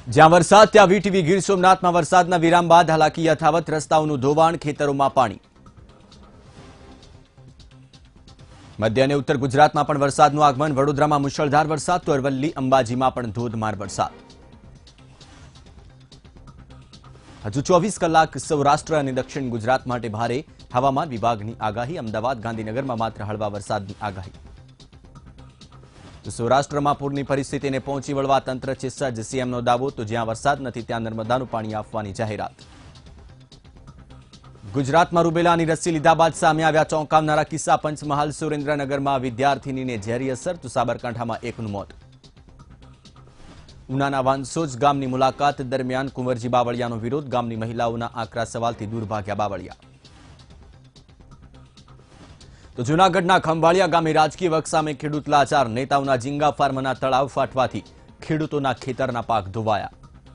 જ્યાં વરસાદ ત્યાં વીટીવી ગીર સોમનાથમાં વરસાદના વિરામ બાદ હાલાકી યથાવત, રસ્તાઓનું ધોવાણ, ખેતરોમાં પાણી. મધ્ય અને ઉત્તર ગુજરાતમાં પણ વરસાદનું આગમન. વડોદરામાં મુશળધાર વરસાદ તો અરવલ્લી, અંબાજીમાં પણ ધોધમાર વરસાદ. હજુ 24 કલાક સૌરાષ્ટ્ર અને દક્ષિણ ગુજરાત માટે ભારે. હવામાન વિભાગની આગાહી. અમદાવાદ, ગાંધીનગરમાં માત્ર હળવા વરસાદની આગાહી. સૌરાષ્ટ્રમાં પૂરની પરિસ્થિતિને પહોંચી વળવા તંત્ર છે સજ્જ. સીએમનો દાવો તો જ્યાં વરસાદ નથી ત્યાં નર્મદાનું પાણી આપવાની જાહેરાત. ગુજરાતમાં રૂબેલાની રસી લીધા બાદ સામે આવ્યા ચોંકાવનારા કિસ્સા. પંચમહાલ, સુરેન્દ્રનગરમાં વિદ્યાર્થીનીને ઝેરી અસર તો સાબરકાંઠામાં એકનું મોત. ઉનાના વાંસોજ ગામની મુલાકાત દરમિયાન કુંવરજી બાવળિયાનો વિરોધ. ગામની મહિલાઓના આકરા સવાલથી દૂર ભાગ્યા બાવળિયા. તો જૂનાગઢના ખંભાળિયા ગામે રાજકીય વક સામે ખેડૂત લાચાર. નેતાઓના ઝીંગા ફાર્મના તળાવ ફાટવાથી ખેડૂતોના ખેતરના પાક ધોવાયા.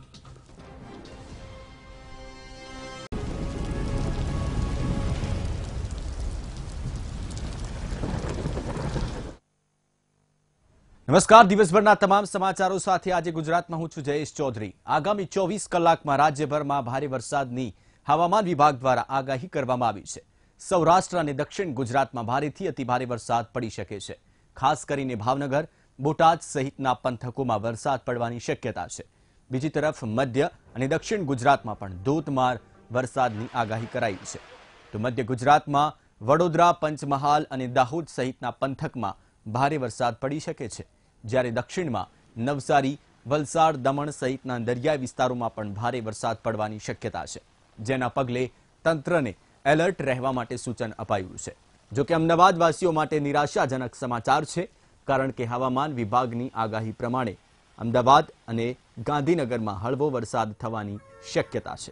નમસ્કાર, દિવસભરના તમામ સમાચારો સાથે આજે ગુજરાતમાં હું છું જયેશ ચૌધરી. આગામી 24 કલાકમાં રાજ્યભરમાં ભારે વરસાદની હવામાન વિભાગ દ્વારા આગાહી કરવામાં આવી છે. સૌરાષ્ટ્ર અને દક્ષિણ ગુજરાતમાં ભારેથી અતિભારે વરસાદ પડી શકે છે. ખાસ કરીને ભાવનગર, બોટાદ સહિતના પંથકોમાં વરસાદ પડવાની શક્યતા છે. બીજી તરફ મધ્ય અને દક્ષિણ ગુજરાતમાં પણ ધોધમાર વરસાદની આગાહી કરાઈ છે. તો મધ્ય ગુજરાતમાં વડોદરા, પંચમહાલ અને દાહોદ સહિતના પંથકમાં ભારે વરસાદ પડી શકે છે. જ્યારે દક્ષિણમાં નવસારી, વલસાડ, દમણ સહિતના દરિયાઈ વિસ્તારોમાં પણ ભારે વરસાદ પડવાની શક્યતા છે. જેના પગલે તંત્રને એલર્ટ રહેવા માટે સૂચન અપાયું છે. જોકે અમદાવાદવાસીઓ માટે નિરાશાજનક સમાચાર છે, કારણ કે હવામાન વિભાગની આગાહી પ્રમાણે અમદાવાદ અને ગાંધીનગરમાં હળવો વરસાદ થવાની શક્યતા છે.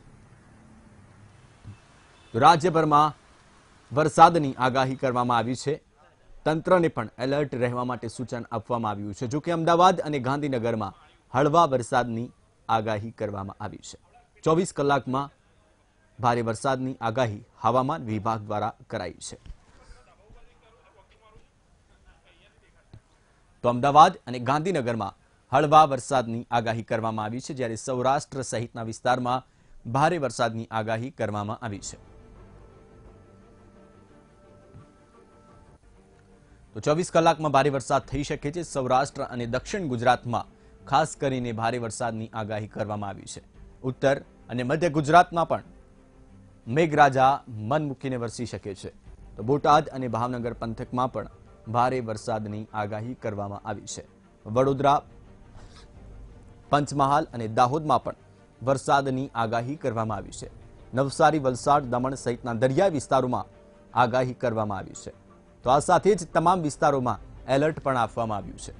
રાજ્યભરમાં વરસાદની આગાહી કરવામાં આવી છે. તંત્રને પણ એલર્ટ રહેવા માટે સૂચન આપવામાં આવ્યું છે. જોકે અમદાવાદ અને ગાંધીનગરમાં હળવા વરસાદની આગાહી કરવામાં આવી છે. 24 કલાકમાં ભારે વરસાદની આગાહી હવામાન વિભાગ દ્વારા કરાઈ છે. તો અમદાવાદ અને ગાંધીનગરમાં હળવા વરસાદની આગાહી કરવામાં આવી છે, જ્યારે સૌરાષ્ટ્ર સહિતના વિસ્તારમાં ભારે વરસાદની આગાહી કરવામાં આવી છે. તો 24 કલાકમાં ભારે વરસાદ થઈ શકે છે. સૌરાષ્ટ્ર અને દક્ષિણ ગુજરાતમાં ખાસ કરીને ભારે વરસાદની આગાહી કરવામાં આવી છે. ઉત્તર અને મધ્ય ગુજરાતમાં પણ મેઘરાજા મન મૂકીને વરસી શકે છે. તો બોટાદ અને ભાવનગર પંથકમાં પણ ભારે વરસાદની આગાહી કરવામાં આવી છે. વડોદરા, પંચમહાલ અને દાહોદમાં પણ વરસાદની આગાહી કરવામાં આવી છે. નવસારી, વલસાડ, દમણ સહિતના દરિયાઈ વિસ્તારોમાં આગાહી કરવામાં આવી છે. તો આ સાથે જ તમામ વિસ્તારોમાં એલર્ટ પણ આપવામાં આવ્યું છે.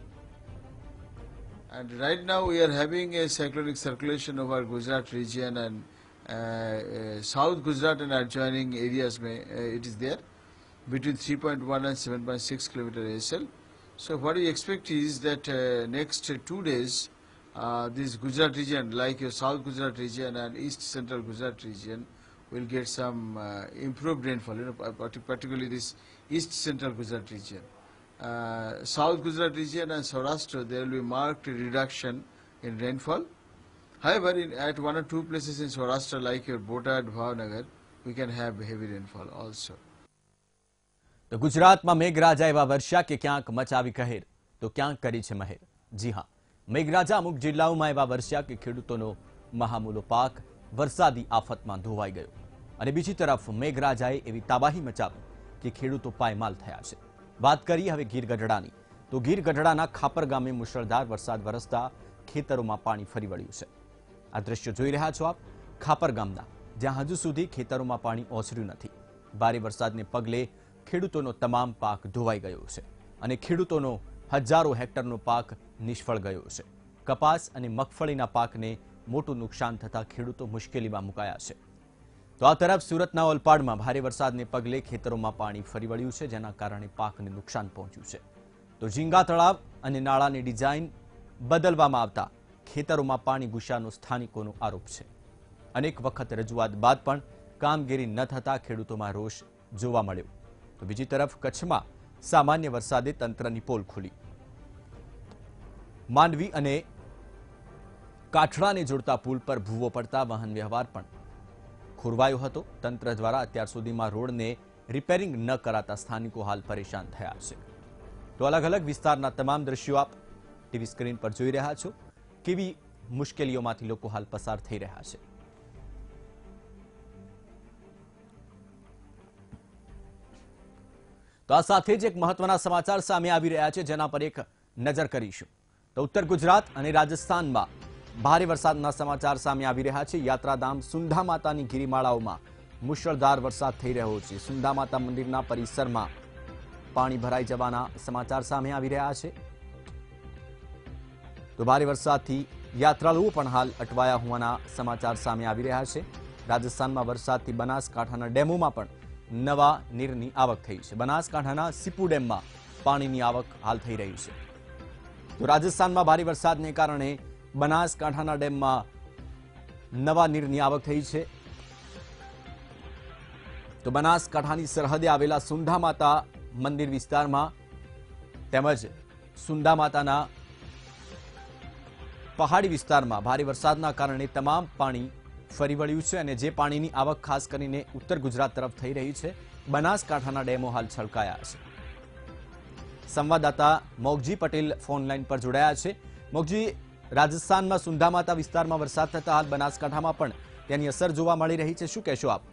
And right now we are having a cyclonic circulation over Gujarat region and South Gujarat and adjoining areas. It is there between 3.1 and 7.6 kilometer ASL. So what we expect is that next 2 days this Gujarat region, like your South Gujarat region and East Central Gujarat region, will get some improved rainfall. Particularly this East Central Gujarat region. South Gujarat region and Saurashtra, there will be marked reduction in rainfall. However, at 1 or 2 places in Saurashtra, like your Botad, Bhavnagar, we can have heavy rainfall also. તો ગુજરાતમાં મેઘરાજા એવા વર્ષા કે ક્યાંક મચાવી કહેર તો ક્યાંક કરી છે મહેર. જી હા, મેઘરાજા અમુક જિલ્લાઓમાં એવા વર્ષા કે ખેડૂતોનો મહામૂલો પાક વરસાદી આફતમાં ધોવાઈ ગયો. અને બીજી તરફ મેઘરાજાએ એવી તબાહી મચાવી કે ખેડૂતો પાયમાલ થયા છે. વાત કરીએ હવે ગીર ગઢડાની. તો ગીર ગઢડાના ખાપર ગામે મુશળધાર વરસાદ વરસતા ખેતરોમાં પાણી ફરી વળ્યું છે. આ દ્રશ્યો જોઈ રહ્યા છો આપ, ખાપર ગામના, જ્યાં હજુ સુધી ખેતરોમાં પાણી ઓસર્યું નથી. ભારે વરસાદને પગલે ખેડૂતોનો તમામ પાક ધોવાઈ ગયો છે અને ખેડૂતોનો હજારો હેક્ટરનો પાક નિષ્ફળ ગયો છે. કપાસ અને મગફળીના પાકને મોટું નુકસાન થતા ખેડૂતો મુશ્કેલીમાં મુકાયા છે. તો આ તરફ સુરતના ઓલપાડમાં ભારે વરસાદને પગલે ખેતરોમાં પાણી ફરી વળ્યું છે, જેના કારણે પાકને નુકસાન પહોંચ્યું છે. તો ઝીંગા તળાવ અને નાળાની ડિઝાઇન બદલવામાં આવતા ખેતરોમાં પાણી ઘૂસ્યાનો સ્થાનિકોનો આરોપ છે. અનેક વખત રજૂઆત બાદ પણ કામગીરી ન થતા ખેડૂતોમાં રોષ જોવા મળ્યો. તો બીજી તરફ કચ્છમાં સામાન્ય વરસાદે તંત્રની પોલ ખોલી. માંડવી અને કાઠડાને જોડતા પુલ પર ભૂવો પડતા વાહન વ્યવહાર પણ ખોરવાયો હતો। તંત્ર દ્વારા અત્યાર સુધીમાં રોડને રિપેરિંગ ન કરાતા સ્થાનિકો હાલ પરેશાન થયા છે। તો અલગ અલગ વિસ્તારના તમામ દ્રશ્યો આપ ટીવી સ્ક્રીન પર જોઈ રહ્યા છો, કેવી મુશ્કેલીઓમાંથી લોકો હાલ પસાર થઈ રહ્યા છે। તો આ સાથે જ એક મહત્વના સમાચાર સામે આવી રહ્યા છે, જેના પર એક નજર કરીશું। તો ઉત્તર ગુજરાત અને રાજસ્થાનમાં ભારે વરસાદના સમાચાર સામે આવી રહ્યા છે। યાત્રાધામ સુંધા માતાની ગિરિમાળાઓમાં મુશળધાર વરસાદ થઈ રહ્યો છે। સુંધા માતા મંદિરના પરિસરમાં પાણી ભરાઈ જવાના સમાચાર સામે આવી રહ્યા છે। તો ભારે વરસાદથી યાત્રાળુઓ પણ હાલ અટવાયા હોવાના સમાચાર સામે આવી રહ્યા છે। રાજસ્થાનમાં વરસાદથી બનાસકાંઠાના ડેમોમાં પણ નવા નીરની આવક થઈ છે। બનાસકાંઠાના સીપુ ડેમમાં પાણીની આવક હાલ થઈ રહી છે। તો રાજસ્થાનમાં ભારે વરસાદને કારણે બનાસકાંઠાના ડેમમાં નવા નીરની આવક થઈ છે। તો બનાસકાંઠાની સરહદે આવેલા સુંધા માતા મંદિર વિસ્તારમાં તેમજ સુંધા માતાના પહાડી વિસ્તારમાં ભારે વરસાદના કારણે તમામ પાણી ફરી વળ્યું છે અને જે પાણીની આવક ખાસ કરીને ઉત્તર ગુજરાત તરફ થઈ રહી છે। બનાસકાંઠાના ડેમો હાલ છલકાયા છે। સંવાદદાતા મોગજી પટેલ ફોન લાઈન પર જોડાયા છે। મોગજી, રાજસ્થાનમાં સુંધા માતા વિસ્તારમાં વરસાદ થતા હાલ બનાસકાંઠામાં પણ તેની અસર જોવા મળી રહી છે, શું કહેશો આપ?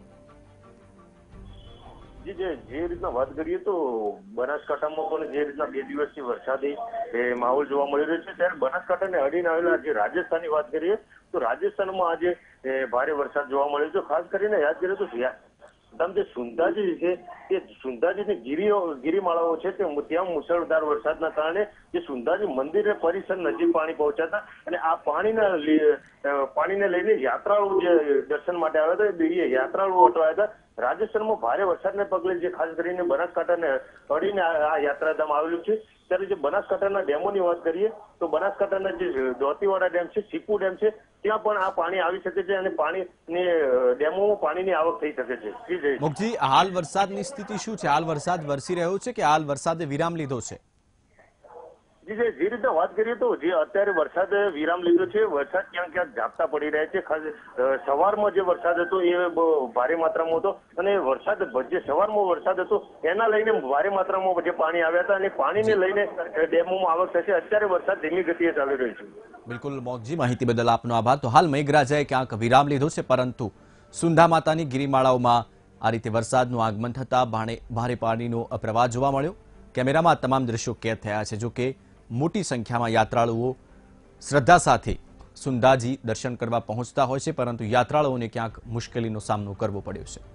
જે રીતના વાત કરીએ તો બનાસકાંઠામાં પણ જે રીતના 2 દિવસથી વરસાદી માહોલ જોવા મળી રહ્યો છે, ત્યારે બનાસકાંઠાને અડીને આવેલા જે રાજસ્થાનની વાત કરીએ તો રાજસ્થાનમાં આજે ભારે વરસાદ જોવા મળ્યો છે। ખાસ કરીને યાદ કરીએ તો જે સુંધાજી છે તે સુંધાજીની ગિરિમાળાઓ છે ત્યાં મુશળધાર વરસાદના કારણે જે સુંધાજી મંદિર પરિસર નજીક પાણી પહોંચ્યા હતા અને આ પાણીને લઈને યાત્રાળુઓ જે દર્શન માટે આવ્યા હતા એ યાત્રાળુઓ અટવાયા હતા। રાજસ્થાનમાં ભારે વરસાદને પગલે જે ખાસ કરીને બનાસકાંઠાને અડીને આ યાત્રાધામ આવેલું છે, ત્યારે જે બનાસકાંઠાના ડેમોની વાત કરીએ તો બનાસકાંઠાના જે દોતીવાડા ડેમ છે, સીપુ ડેમ છે, ત્યાં પણ આ પાણી આવી શકે છે અને પાણીની ડેમોમાં પાણીની આવક થઈ શકે છે। મોગજી, હાલ વરસાદની સ્થિતિ શું છે? હાલ વરસાદ વરસી રહ્યો છે કે હાલ વરસાદે વિરામ લીધો છે? જે રીતે વાત કરીએ તો જે અત્યારે વરસાદ વિરામ લીધો છે, વરસાદ ક્યાંક ક્યાંક ઝાપટા પડી રહ્યા છે। ખાસ સવારમાં જે વરસાદ હતો એ ભારે માત્રામાં હતો અને જે સવારમાં વરસાદ હતો એના લઈને ભારે માત્રામાં જે પાણી આવ્યા હતા અને પાણીને લઈને ડેમોમાં આવક થશે। અત્યારે વરસાદ ધીમી ગતિએ ચાલી રહ્યો છે। બિલકુલ મોગજી, માહિતી બદલ આપનો આભાર। તો હાલ મેઘરાજાએ ક્યાંક વિરામ લીધો છે, પરંતુ સુંધા માતાની ગિરિમાળાઓમાં આ રીતે વરસાદનું આગમન થતા ભારે પાણીનો પ્રવાહ જોવા મળ્યો। કેમેરામાં તમામ દ્રશ્યો કેદ થયા છે। જો કે મોટી સંખ્યામાં યાત્રાળુઓ શ્રદ્ધા સાથે સુંધાજી દર્શન કરવા પહોંચતા હોય છે, પરંતુ યાત્રાળુઓને ક્યાંક મુશ્કેલીનો સામનો કરવો પડ્યો છે।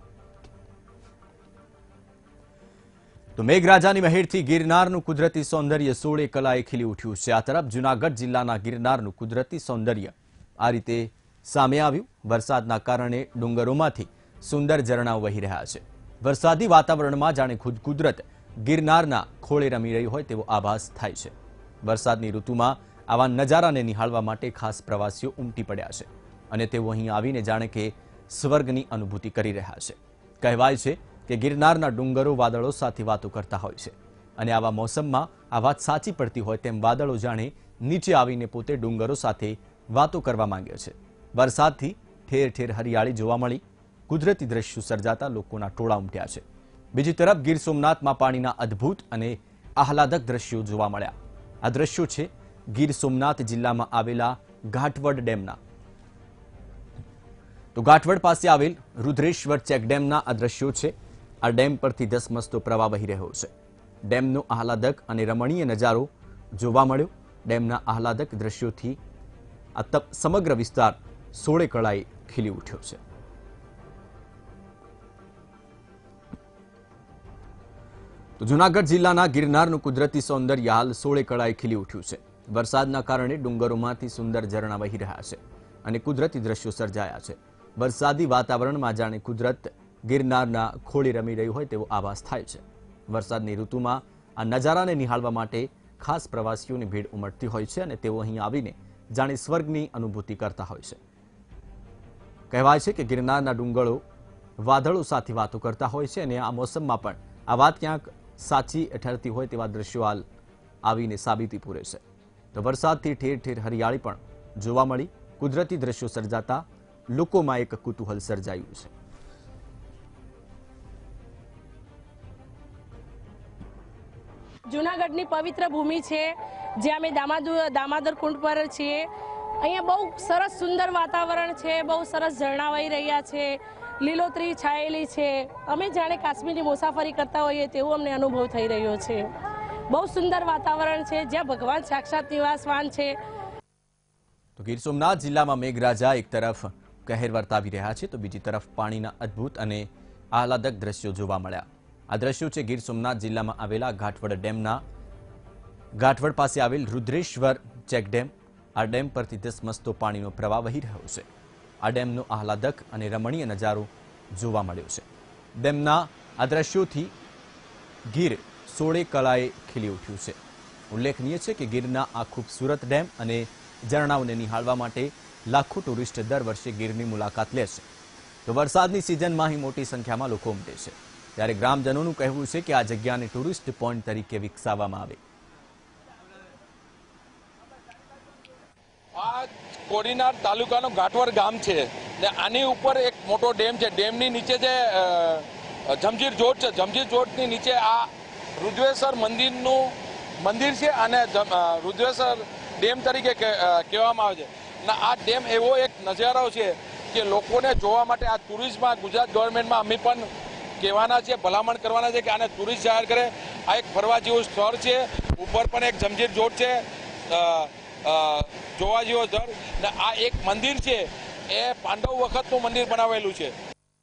તો મેઘરાજાની મહેરથી ગિરનારનું કુદરતી સૌંદર્ય 16 કલાએ ખીલી ઉઠ્યું છે। આ તરફ જૂનાગઢ જિલ્લાના ગિરનારનું કુદરતી સૌંદર્ય આ રીતે સામે આવ્યું। વરસાદના કારણે ડુંગરોમાંથી સુંદર ઝરણાઓ વહી રહ્યા છે। વરસાદી વાતાવરણમાં જાણે ખુદ કુદરત ગિરનારના ખોળે રમી રહી હોય તેવો આભાસ થાય છે। વરસાદની ઋતુમાં આવા નજારાને નિહાળવા માટે ખાસ પ્રવાસીઓ ઉમટી પડ્યા છે અને તેઓ અહીં આવીને જાણે કે સ્વર્ગની અનુભૂતિ કરી રહ્યા છે। કહેવાય છે કે ગિરનારના ડુંગરો વાદળો સાથે વાતો કરતા હોય છે અને આવા મોસમમાં આ વાત સાચી પડતી હોય તેમ વાદળો જાણે નીચે આવીને પોતે ડુંગરો સાથે વાતો કરવા માંગે છે। વરસાદથી ઠેર ઠેર હરિયાળી જોવા મળી, કુદરતી દ્રશ્યો સર્જાતા લોકોના ટોળા ઉમટ્યા છે। બીજી તરફ ગીર સોમનાથમાં પાણીના અદ્ભુત અને આહલાદક દ્રશ્યો જોવા મળ્યા। આ દ્રશ્યો છે ગીર સોમનાથ જિલ્લામાં આવેલા ઘાટવડ ડેમના। તો ઘાટવડ પાસે આવેલ રુદ્રેશ્વર ચેકડેમના આ દ્રશ્યો છે। આ ડેમ પરથી ધસમસતો પ્રવાહ વહી રહ્યો છે। ડેમનો આહલાદક અને રમણીય નજારો જોવા મળ્યો। ડેમના આહલાદક દ્રશ્યોથી આ સમગ્ર વિસ્તાર 16 કળાએ ખીલી ઉઠ્યો છે। તો જૂનાગઢ જિલ્લાના ગિરનારનું કુદરતી સૌંદર્ય હાલ 16 કળાએ ખીલી ઉઠ્યું છે। વરસાદના કારણે ડુંગરોમાંથી સુંદર ઝરણા વહી રહ્યા છે અને કુદરતી દ્રશ્યો સર્જાયા છે। વરસાદી વાતાવરણમાં જાણે કુદરત ગિરનારના ખોળે રમી રહ્યું હોય તેવો આભાસ થાય છે। વરસાદની ઋતુમાં આ નજારાને નિહાળવા માટે ખાસ પ્રવાસીઓની ભીડ ઉમટતી હોય છે અને તેઓ અહીં આવીને જાણે સ્વર્ગની અનુભૂતિ કરતા હોય છે। કહેવાય છે કે ગિરનારના ડુંગરો વાદળો સાથે વાતો કરતા હોય છે અને આ મોસમમાં પણ આ વાત ક્યાંક સાચી ઠરતી હોય તેવા દ્રશ્યો હાલ આવીને સાબિતી પૂરે છે। તો વરસાદથી ઠેર ઠેર હરિયાળી પણ જોવા મળી. કુદરતી દ્રશ્યો સર્જાતા લોકોમાં એક કુતૂહલ સર્જાયું છે. જૂનાગઢની પવિત્ર ભૂમિ છે, જ્યાં અમે દામોદર કુંડ પર છીએ. અહીંયા બહુ સરસ સુંદર વાતાવરણ છે, બહુ સરસ ઝરણા વહી રહ્યા છે, લીલોતરી છાયેલી છે. અમે જાણે કાશ્મીરની મુસાફરી કરતા હોઈએ તેવો અમને અનુભવ થઈ રહ્યો છે. બહુ સુંદર વાતાવરણ છે, જ્યાં ભગવાન સાક્ષાત નિવાસવાન છે. તો ગીર સોમનાથ જિલ્લામાં મેઘરાજા એક તરફ કહેર વર્તાવી રહ્યા છે, તો બીજી તરફ પાણીના અદ્ભુત અને આહલાદક દ્રશ્યો જોવા મળ્યા. આ દ્રશ્યો છે ગીર સોમનાથ જિલ્લામાં આવેલા ઘાટવડ ડેમના. ઘાટવડ પાસે આવેલ રુદ્રેશ્વર ચેકડેમ. આ ડેમ પરથી ધસમસતો પાણીનો પ્રવાહ વહી રહ્યો છે. આ ડેમનો આહલાદક અને રમણીય નજારો જોવા મળ્યો છે. ડેમના આ દ્રશ્યોથી ગીર સોળે કળાએ ખીલી ઉઠ્યું છે. ઉલ્લેખનીય છે કે ગીરના આ ખૂબસૂરત ડેમ અને ઝરણાઓને નિહાળવા માટે લાખો ટુરિસ્ટ દર વર્ષે ગીરની મુલાકાત લે છે. તો વરસાદની સિઝનમાં અહીં મોટી સંખ્યામાં લોકો ઉમટે છે. ત્યારે ગ્રામજનોનું કહેવું છે કે આ જગ્યાને ટુરિસ્ટ પોઈન્ટ તરીકે વિકસાવવામાં આવે. આ કોડીનાર તાલુકાનું ઘાટવડ ગામ છે ને આની ઉપર એક મોટો ડેમ છે. ડેમની નીચે જે જમજીર જોડ છે, જમજીર જોડની નીચે આ રુદ્રેશ્વર મંદિરનું મંદિર છે અને રુદ્રેશ્વર ડેમ તરીકે કહેવામાં આવે છે. અને આ ડેમ એવો એક નજારો છે કે લોકોને જોવા માટે આ ટુરિઝમમાં ગુજરાત ગવર્મેન્ટમાં અમે પણ કહેવાના છે, ભલામણ કરવાના છે કે આને ટુરિસ્ટ જાહેર કરે. આ એક ફરવા જેવું સ્થળ છે. ઉપર પણ એક જમજીર જોડ છે, જોવા જેવો સ્થળ. ને આ એક મંદિર છે, એ પાંડવ વખતનું મંદિર બનાવેલું છે.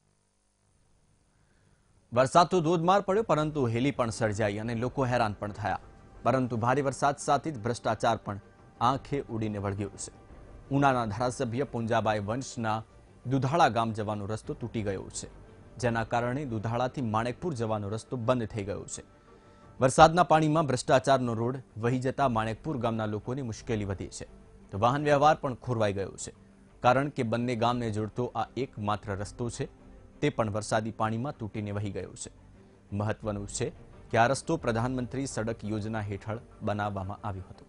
વરસાદ તો ધોધમાર પડ્યો, પરંતુ હેલી પણ સર્જાઈ અને લોકો હેરાન પણ થયા. પરંતુ ભારે વરસાદ સાથે જ ભ્રષ્ટાચાર પણ આંખે ઉડીને વળગ્યો છે. ઉનાના ધારાસભ્ય પુંજાબાઈ વંશના દુધાળા ગામ જવાનો રસ્તો તૂટી ગયો છે, જેના કારણે દુધાળાથી માણેકપુર જવાનો રસ્તો બંધ થઈ ગયો છે. વરસાદના પાણીમાં ભ્રષ્ટાચારનો રોડ વહી જતા માણેકપુર ગામના લોકોની મુશ્કેલી વધી છે. તો વાહન વ્યવહાર પણ ખોરવાઈ ગયો છે, કારણ કે બંને ગામને જોડતો આ એકમાત્ર રસ્તો છે, તે પણ વરસાદી પાણીમાં તૂટીને વહી ગયો છે. મહત્વનું છે કે આ રસ્તો પ્રધાનમંત્રી સડક યોજના હેઠળ બનાવવામાં આવ્યો હતો.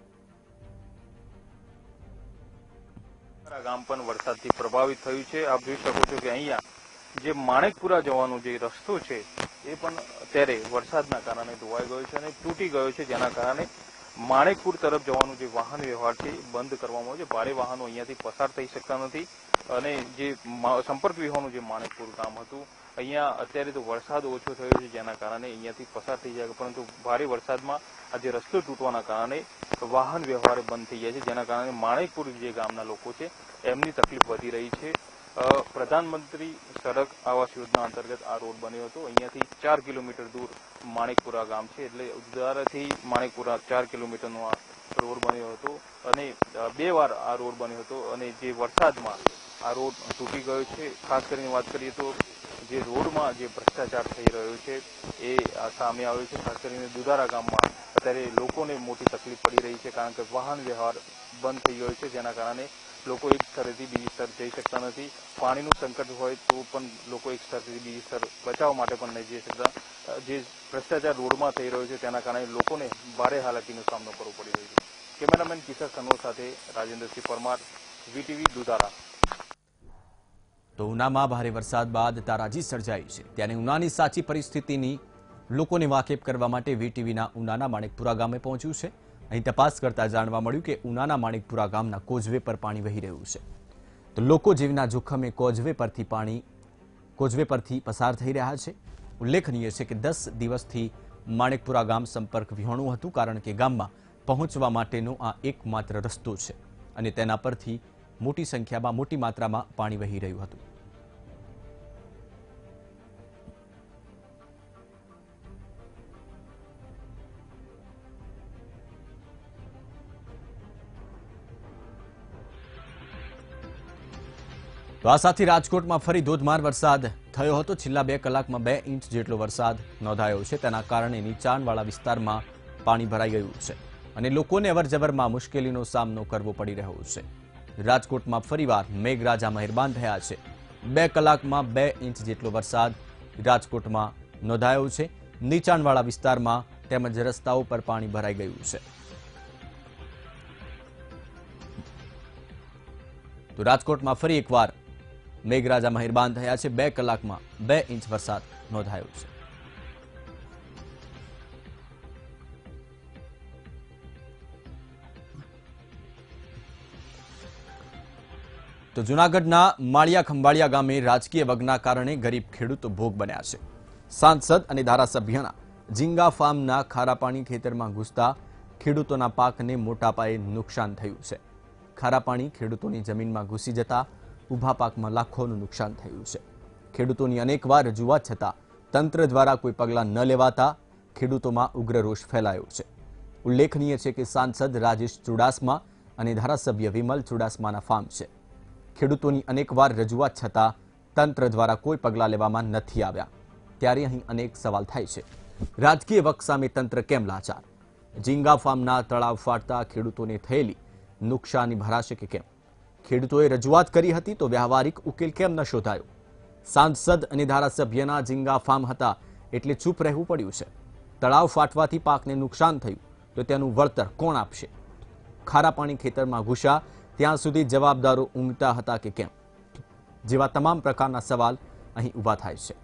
ગામ પણ વરસાદથી પ્રભાવિત થયું છે. આપ જોઈ શકો છો કે અહીંયા જે માણેકપુરા જવાનો જે રસ્તો છે એ પણ અત્યારે વરસાદના કારણે ધોવાઈ ગયો છે અને તૂટી ગયો છે, જેના કારણે માણેકપુર તરફ જવાનું જે વાહન વ્યવહાર છે બંધ કરવામાં આવ્યો છે. ભારે વાહનો અહીંયાથી પસાર થઈ શકતા નથી અને જે સંપર્ક વિહોણું જે માણેકપુર ગામ હતું, અહીંયા અત્યારે તો વરસાદ ઓછો થયો છે, જેના કારણે અહીંયાથી પસાર થઈ જાય, પરંતુ ભારે વરસાદમાં આ જે રસ્તો તૂટવાના કારણે વાહન વ્યવહાર બંધ થઈ જાય છે, જેના કારણે માણેકપુર જે ગામના લોકો છે એમની તકલીફ વધી રહી છે. પ્રધાનમંત્રી સડક આવાસ યોજના અંતર્ગત આ રોડ બન્યો હતો. અહીંયાથી 4 કિલોમીટર દૂર માણેકપુરા ગામ છે, એટલે ઉદારાથી માણેકપુરા 4 કિલોમીટરનો આ રોડ બન્યો હતો અને 2 વાર આ રોડ બન્યો હતો અને જે વરસાદમાં આ રોડ તૂટી ગયો છે. ખાસ કરીને વાત કરીએ તો જે રોડમાં જે ભ્રષ્ટાચાર થઈ રહ્યો છે એ સામે આવ્યો છે. ખાસ કરીને દુધારા ગામમાં અત્યારે લોકોને મોટી તકલીફ પડી રહી છે, કારણ કે વાહન વ્યવહાર બંધ થઈ ગયો છે, જેના કારણે લોકો એક સ્થળેથી બીજી સ્થળ જઈ શકતા નથી. પાણીનું સંકટ હોય તો પણ લોકો એક સ્થળથી બીજી સ્થળ બચાવ માટે પણ નહીં જઈ શકતા. જે ભ્રષ્ટાચાર રોડમાં થઈ રહ્યો છે તેના કારણે લોકોને ભારે હાલાકીનો સામનો કરવો પડી રહ્યો છે. કેમેરામેન કિશોર કનોર સાથે રાજેન્દ્રસિંહ પરમાર, વીટીવી દુધારા. તો ઉનામાં ભારે વરસાદ બાદ તારાજી સર્જાઈ છે, ત્યારે ઉનાની સાચી પરિસ્થિતિની લોકોને વાકેફ કરવા માટે વીટીવીના ઉનાના માણેકપુરા ગામે પહોંચ્યું છે. અહીં તપાસ કરતા જાણવા મળ્યું કે ઉનાના માણેકપુરા ગામના કોઝવે પર પાણી વહી રહ્યું છે. તો લોકો જીવના જોખમે કોઝવે પરથી પસાર થઈ રહ્યા છે. ઉલ્લેખનીય છે કે 10 દિવસથી માણેકપુરા ગામ સંપર્ક વિહોણું હતું, કારણ કે ગામમાં પહોંચવા માટેનો આ એકમાત્ર રસ્તો છે અને તેના પરથી મોટી માત્રામાં પાણી વહી રહ્યું હતું. તો આ સાથે રાજકોટમાં ફરી ધોધમાર વરસાદ થયો હતો. છેલ્લા 2 કલાકમાં 2 ઇંચ જેટલો વરસાદ નોંધાયો છે. તેના કારણે નીચાણવાળા વિસ્તારમાં પાણી ભરાઈ ગયું છે અને લોકોને અવરજવરમાં મુશ્કેલીનો સામનો કરવો પડી રહ્યો છે. રાજકોટમાં ફરીવાર મેઘરાજા મહેરબાન થયા છે. 2 કલાકમાં 2 ઇંચ જેટલો વરસાદ રાજકોટમાં નોંધાયો છે. નીચાણવાળા વિસ્તારમાં તેમજ રસ્તાઓ પર પાણી ભરાઈ ગયું છે. તો રાજકોટમાં ફરી એકવાર મેઘરાજા મહેરબાન થયા છે. 2 કલાકમાં 2 ઇંચ વરસાદ નોંધાયો છે. તો જૂનાગઢના માળિયા ખંભાળિયા ગામે રાજકીય વગના કારણે ગરીબ ખેડૂતો ભોગ બન્યા છે. સાંસદ અને ધારાસભ્યના ઝીંગા ફાર્મના ખારા પાણી ખેતરમાં ઘૂસતા ખેડૂતોના પાકને મોટા પાયે નુકસાન થયું છે. ખારા પાણી ખેડૂતોની જમીનમાં ઘૂસી જતા ઊભા પાકમાં લાખોનું નુકસાન થયું છે. ખેડૂતોની અનેકવાર રજૂઆત છતાં તંત્ર દ્વારા કોઈ પગલાં ન લેવાતા ખેડૂતોમાં ઉગ્ર રોષ ફેલાયો છે. ઉલ્લેખનીય છે કે સાંસદ રાજેશ ચુડાસમા અને ધારાસભ્ય વિમલ ચુડાસમાના ફાર્મ છે. ખેડૂતોની અનેકવાર રજૂઆત છતાં તંત્ર દ્વારા કોઈ પગલાં લેવામાં નથી આવ્યા. ત્યારે અહીં અનેક સવાલ થાય છે. રાજકીય વક સામે તંત્ર કેમ લાચાર? ઝીંગા ફાર્મના તળાવ ફાટતા ખેડૂતોને થયેલી નુકસાની ભરાશે કે કેમ? ખેડૂતોએ રજૂઆત કરી હતી તો વ્યવહારિક ઉકેલ કેમ ન શોધાયો? સાંસદ અને ધારાસભ્યના ઝીંગા ફાર્મ હતા એટલે ચૂપ રહેવું પડ્યું છે. તળાવ ફાટવાથી પાકને નુકસાન થયું તો તેનું વળતર કોણ આપશે? ખારા પાણી ખેતરમાં ઘૂસ્યા ત્યાં સુધી જવાબદારો ઊંઘતા હતા કે કેમ? જેવા તમામ પ્રકારના સવાલ અહીં ઊભા થાય છે.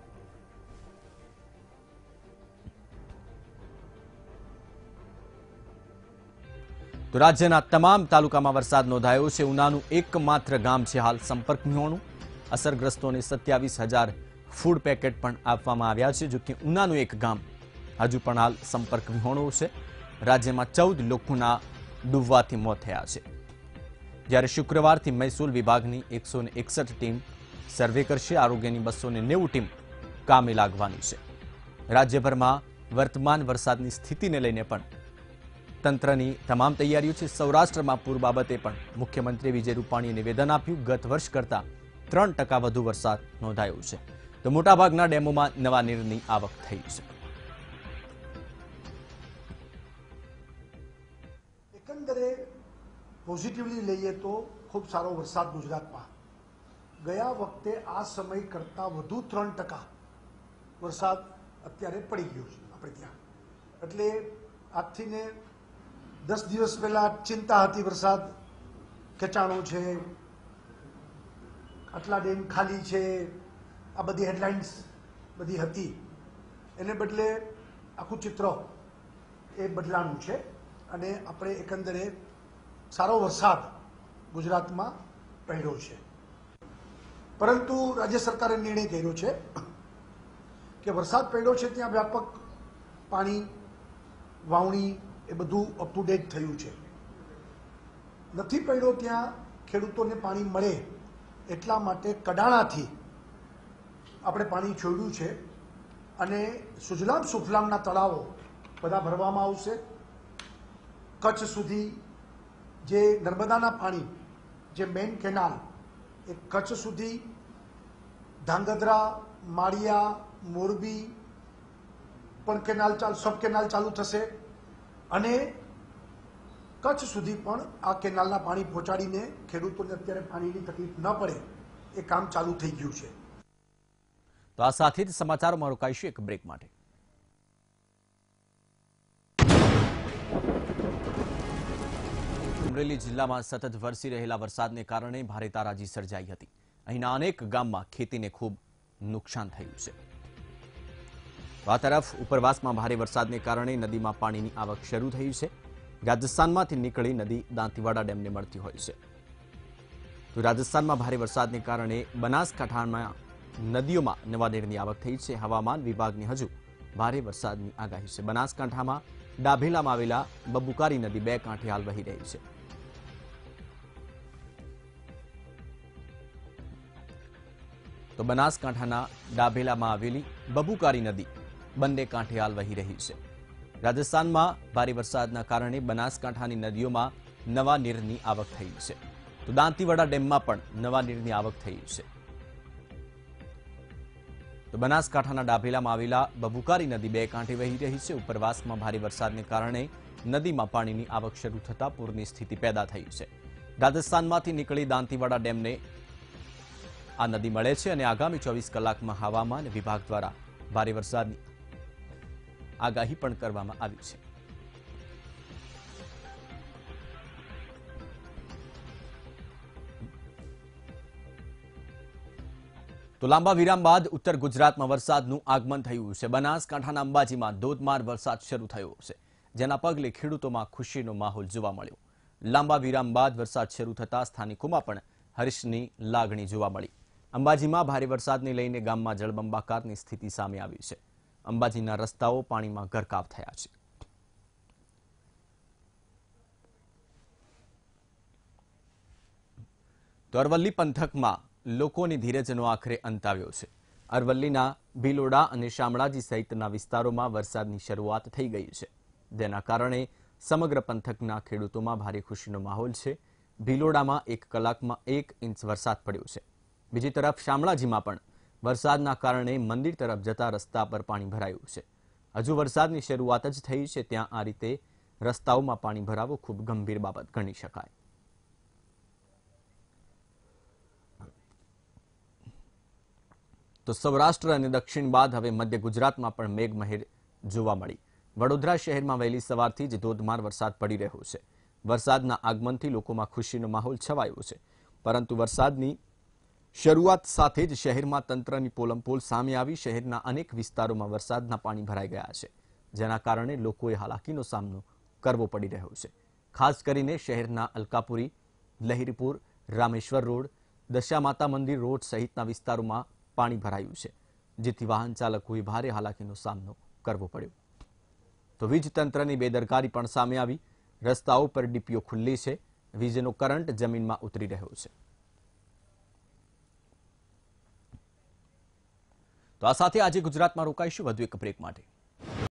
તો રાજ્યના તમામ તાલુકામાં વરસાદ નોંધાયો છે. ઉનાનું એકમાત્ર ગામ છે હાલ સંપર્ક વિહોણું. અસરગ્રસ્તોને 27,000 ફૂડ પેકેટ પણ આપવામાં આવ્યા છે. જો કે ઉનાનું એક ગામ હજુ પણ હાલ સંપર્ક વિહોણું છે. રાજ્યમાં 14 લોકોના ડૂબવાથી મોત થયા છે. જ્યારે શુક્રવારથી મહેસૂલ વિભાગની 161 ટીમ સર્વે કરશે. આરોગ્યની 290 ટીમ કામે લાગવાની છે. રાજ્યભરમાં વર્તમાન વરસાદની સ્થિતિને લઈને પણ તંત્રની તમામ તૈયારીઓ છે. સૌરાષ્ટ્રમાં પૂર બાબતે પણ મુખ્યમંત્રી વિજય રૂપાણીએ નિવેદન આપ્યું. ગત વર્ષ કરતાં 3% વધુ વરસાદ નોંધાયો છે. તો મોટાભાગના ડેમોમાં નવા નીરની આવક થઈ છે. એકંદરે પોઝિટિવલી લઈએ તો ખૂબ સારો વરસાદ ગુજરાતમાં ગયા વખતે આ સમય કરતાં વધુ 3% વરસાદ અત્યારે પડી ગયો છે આપણે ત્યાં. એટલે આજથી ને 10 દિવસ પહેલા ચિંતા હતી, વરસાદ ખેંચાણો છે, આટલા ડેમ ખાલી છે, આ બધી હેડલાઇન્સ બધી હતી. એને બદલે આખું ચિત્ર એ બદલાનું છે અને આપણે એકંદરે સારો વરસાદ ગુજરાતમાં પડ્યો છે. પરંતુ રાજ્ય સરકારે નિર્ણય કર્યો છે કે વરસાદ પડ્યો છે ત્યાં વ્યાપક પાણી વાવણી એ બધું અપ ટુ ડેટ થયું છે. નથી પડ્યો ત્યાં ખેડૂતોને પાણી મળે એટલા માટે કડાણાથી આપણે પાણી છોડ્યું છે અને સુજલામ સુફલામના તળાવો બધા ભરવામાં આવશે. કચ્છ સુધી જે નર્મદાના પાણી જે મેઇન કેનાલ એ કચ્છ સુધી, ધાંગધ્રા, માળિયા, મોરબી પણ કેનાલ સબ કેનાલ ચાલુ થશે અને કચ્છ સુધી પણ આ કેનાલના પાણી પહોંચાડીને ખેડૂતોને અત્યારે પાણીની તકલીફ ન પડે એ કામ ચાલુ થઈ ગયું છે. તો આ સાથે જ સમાચારોમાં રોકાઈશું એક બ્રેક માટે. અમરેલી જિલ્લામાં સતત વરસી રહેલા વરસાદને કારણે ભારે તારાજી સર્જાઈ હતી. અહીંના અનેક ગામમાં ખેતીને ખૂબ નુકસાન થયું છે. આ તરફ ઉપરવાસમાં ભારે વરસાદને કારણે નદીમાં પાણીની આવક શરૂ થઈ છે. રાજસ્થાનમાંથી નીકળી નદી દાંતીવાડા ડેમને મળતી હોય છે. તો રાજસ્થાનમાં ભારે વરસાદને કારણે બનાસકાંઠામાં નદીઓમાં નવા નીરની આવક થઈ છે. હવામાન વિભાગની હજુ ભારે વરસાદની આગાહી છે. બનાસકાંઠામાં ડાભેલામાં આવેલા બબુકારી નદી 2 કાંઠે હાલ વહી રહી છે. તો બનાસકાંઠાના ડાભેલામાં આવેલી બબુકારી નદી બંને કાંઠે હાલ વહી રહી છે. રાજસ્થાનમાં ભારે વરસાદના કારણે બનાસકાંઠાની નદીઓમાં નવા નીરની આવક થઈ છે. તો દાંતીવાડા ડેમમાં પણ નવા નીરની આવક થઈ છે. તો બનાસકાંઠાના ડાભેલામાં આવેલા બબુકારી નદી 2 કાંઠે વહી રહી છે. ઉપરવાસમાં ભારે વરસાદને કારણે નદીમાં પાણીની આવક શરૂ થતા પૂરની સ્થિતિ પેદા થઈ છે. રાજસ્થાનમાંથી નીકળી દાંતીવાડા ડેમને આ નદી મળે છે અને આગામી 24 કલાકમાં હવામાન વિભાગ દ્વારા ભારે વરસાદની આગાહી પણ કરવામાં આવી છે. તો લાંબા વિરામ બાદ ઉત્તર ગુજરાતમાં વરસાદનું આગમન થયું છે. બનાસકાંઠાના અંબાજીમાં ધોધમાર વરસાદ શરૂ થયો છે, જેના પગલે ખેડૂતોમાં ખુશીનો માહોલ જોવા મળ્યો. લાંબા વિરામ બાદ વરસાદ શરૂ થતા સ્થાનિકોમાં પણ હર્ષની લાગણી જોવા મળી. અંબાજીમાં ભારે વરસાદને લઈને ગામમાં જળબંબાકારની સ્થિતિ સામે આવી છે. અંબાજીના રસ્તાઓ પાણીમાં ગરકાવ થયા છે. તો અરવલ્લી પંથકમાં લોકોની ધીરજનો આખરે અંત આવ્યો છે. અરવલ્લીના ભીલોડા અને શામળાજી સહિતના વિસ્તારોમાં વરસાદની શરૂઆત થઈ ગઈ છે, જેના કારણે સમગ્ર પંથકના ખેડૂતોમાં ભારે ખુશીનો માહોલ છે. ભીલોડામાં 1 કલાકમાં 1 ઇંચ વરસાદ પડ્યો છે. બીજી તરફ શામળાજીમાં પણ વરસાદના કારણે મંદિર તરફ જતા રસ્તા પર પાણી ભરાયું છે. હજુ વરસાદની શરૂઆત જ થઈ છે, ત્યાં આ રીતે રસ્તાઓમાં પાણી ભરાવો ખૂબ ગંભીર બાબત ગણી શકાય. તો સૌરાષ્ટ્ર અને દક્ષિણ બાદ હવે મધ્ય ગુજરાતમાં પણ મેઘમહેર જોવા મળી. વડોદરા શહેરમાં વહેલી સવારથી જ ધોધમાર વરસાદ પડી રહ્યો છે. વરસાદના આગમનથી લોકોમાં ખુશીનો માહોલ છવાયો છે, પરંતુ વરસાદની શરૂઆત સાથે જ શહેરમાં તંત્રની પોલમપોલ સામે આવી. શહેરના અનેક વિસ્તારોમાં વરસાદના પાણી ભરાઈ ગયા છે, જેના કારણે લોકોએ હાલાકીનો સામનો કરવો પડી રહ્યો છે. ખાસ કરીને શહેરના અલકાપુરી, લહેરીપુર, રામેશ્વર રોડ, દશામાતા મંદિર રોડ સહિતના વિસ્તારોમાં પાણી ભરાયું છે, જેથી વાહન ચાલકોએ ભારે હાલાકીનો સામનો કરવો પડ્યો. તો વીજ તંત્રની બેદરકારી પણ સામે આવી. રસ્તાઓ પર ડીપીઓ ખુલ્લી છે, વીજનો કરંટ જમીનમાં ઉતરી રહ્યો છે. તો આ સાથે આજે ગુજરાતમાં રોકાઈશું વધુ એક બ્રેક માટે.